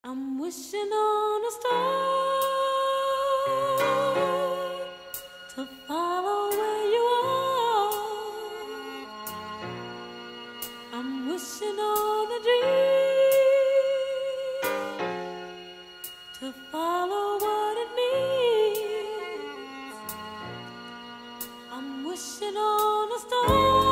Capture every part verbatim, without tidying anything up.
I'm wishing on a star to follow where you are. I'm wishing on a dream to follow what it means. I'm wishing on a star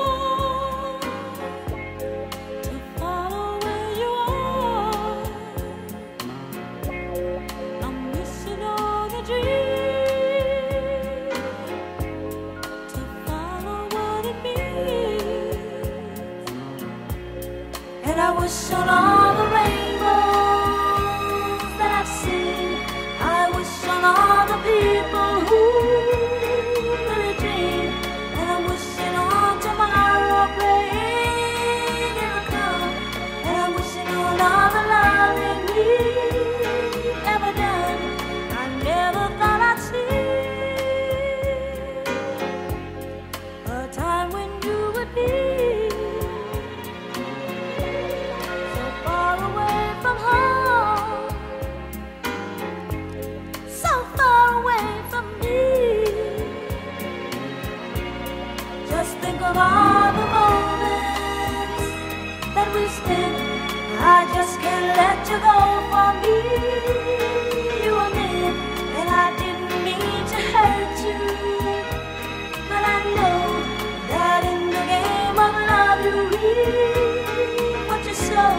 I wish on all the rainbows that I've seen. I wish on all the people who really dream. And I'm wishing on tomorrow praying it'll come. And I'm wishing on all the loving we've ever done. I never thought I'd see a time when you would be of all the moments that we spent. I just can't let you go for me. You were meant, and I didn't mean to hurt you, but I know that in the game of love you reap what you sow.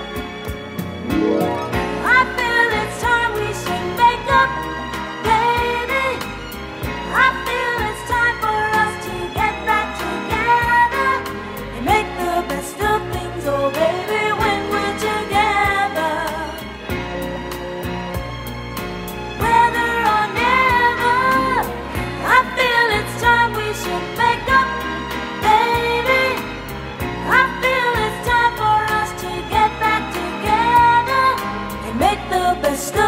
I feel it's time we should make up, baby. I feel it's time for us to get back together and make the best of things, oh baby, when we're together. Whether or never, I feel it's time we should make up, baby. I feel it's time for us to get back together and make the best of